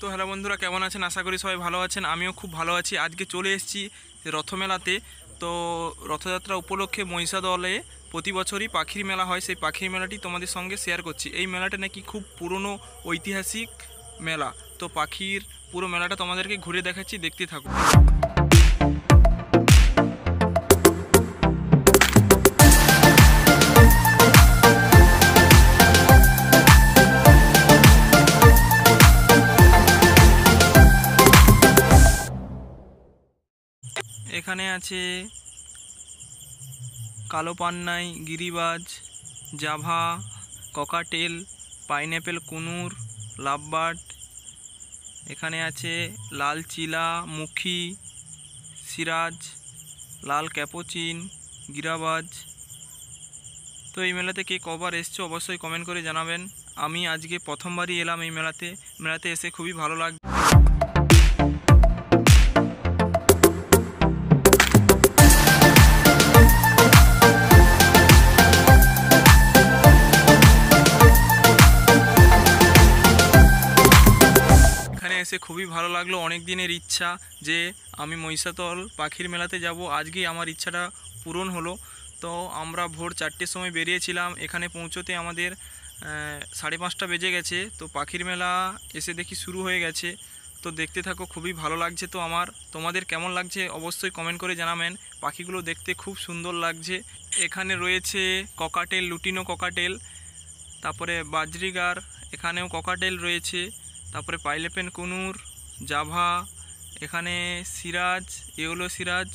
তো হ্যালো বন্ধুরা, কেমন আছেন? আশা করি সবাই ভালো আছেন। আমিও খুব ভালো আছি। আজকে চলে এসেছি রথমেলাতে। তো রথযাত্রা উপলক্ষে মহিষাদলে প্রতি বছরই পাখির মেলা হয়। সেই পাখির মেলাটি তোমাদের সঙ্গে শেয়ার করছি। এই মেলাটা নাকি খুব পুরনো ঐতিহাসিক মেলা। তো পাখির পুরো মেলাটা তোমাদেরকে ঘুরে দেখাচ্ছি, দেখতে থাকুন। এখানে আছে কালো পান্নাই, গিরিবাজ, Java, cockatiel, pineapple conure, lovebird. এখানে আছে লাল চিলা, মুখী, সিরাজ, লাল ক্যাপোচিন, গিরাবাজ। তো এই মেলাতে কে কবার এসছো অবশ্যই কমেন্ট করে জানাবেন। আমি আজকে প্রথমবারই এলাম এই মেলাতে এসে খুবই ভালো লাগছে। এসে খুবই ভালো লাগলো। অনেক দিনের ইচ্ছা যে আমি মহিষাদল পাখির মেলাতে যাব, আজকেই আমার ইচ্ছাটা পূরণ হলো। তো আমরা ভোর 4টের সময় বেরিয়েছিলাম, এখানে পৌঁছতে আমাদের 5:30 বেজে গেছে। তো পাখির মেলা এসে দেখি শুরু হয়ে গেছে। তো দেখতে থাকো, খুবই ভালো লাগছে। তো তোমাদের কেমন লাগছে অবশ্যই কমেন্ট করে জানাবেন। পাখিগুলো দেখতে খুব সুন্দর লাগছে। এখানে রয়েছে ককাটেল, লুটিনো ককাটেল, তারপরে বাজরিগার, এখানেও ককাটেল রয়েছে, তারপরে পাইনঅ্যাপেল কুনুর, জাভা, এখানে সিরাজ, এগুলো সিরাজ।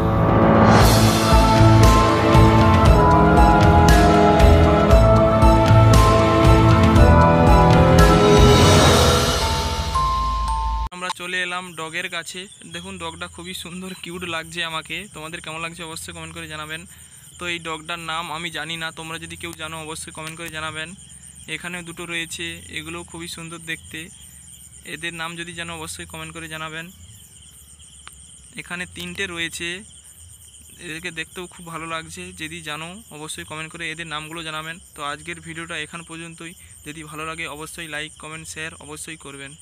আমরা চলে এলাম ডগের কাছে। দেখুন ডগটা খুবই সুন্দর, কিউট লাগছে আমাকে। তোমাদের কেমন লাগছে অবশ্যই কমেন্ট করে জানাবেন। তো এই ডগটার নাম আমি জানি না, তোমরা যদি কেউ জানো অবশ্যই কমেন্ট করে জানাবেন। এখানেও দুটো রয়েছে, এগুলোও খুবই সুন্দর দেখতে। এদের নাম যদি জানো অবশ্যই কমেন্ট করে জানাবেন। এখানে 3টে রয়েছে, এদেরকে দেখতেও খুব ভালো লাগছে। যদি জানো অবশ্যই কমেন্ট করে এদের নামগুলো জানাবেন। তো আজকের ভিডিওটা এখান পর্যন্তই। যদি ভালো লাগে অবশ্যই লাইক, কমেন্ট, শেয়ার অবশ্যই করবেন।